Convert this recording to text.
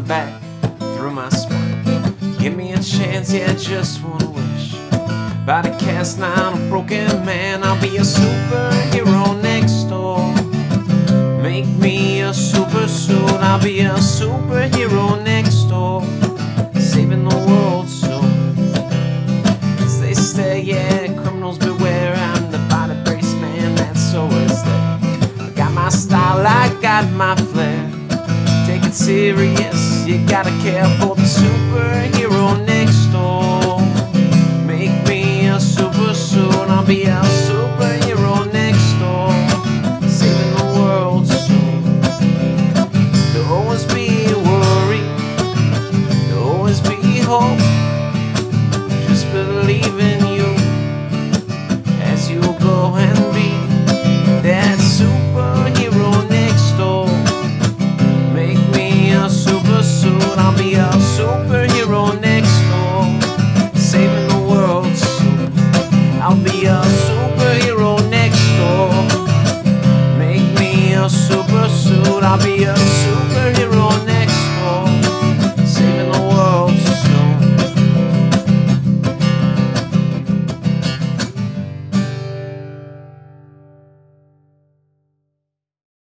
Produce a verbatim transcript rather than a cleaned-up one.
back through my spine. Give me a chance, yeah, just one wish. Body cast down, a broken man. I'll be a superhero next door. Make me a super suit. I'll be a superhero next door, saving the world soon. As they stare, yeah, criminals beware. I'm the body brace man, that's so is there. I got my style, I got my flair. Take it serious, you gotta care for the superhero next door. Make me a super suit. I'll be a superhero next door, saving the world soon. There'll always be worry, there'll always be hope. Just believe in you as you go and be that superhero next door. Make me a super suit. I'll be a superhero next door, saving the world soon. I'll be a superhero next door. Make me a super suit. I'll be a